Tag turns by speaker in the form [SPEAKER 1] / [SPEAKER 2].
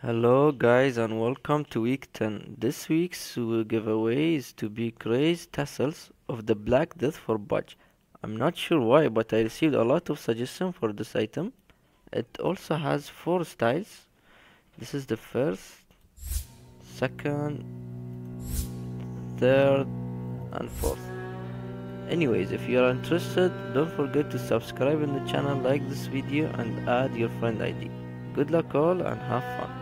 [SPEAKER 1] Hello guys and welcome to week 10. This week's giveaway is to be Crazed tassels of the Black Death for Pudge. I'm not sure why, but I received a lot of suggestions for this item. It also has 4 styles. This is the first, second, third and fourth. Anyways, if you are interested, don't forget to subscribe in the channel, like this video and add your friend ID. Good luck all and have fun.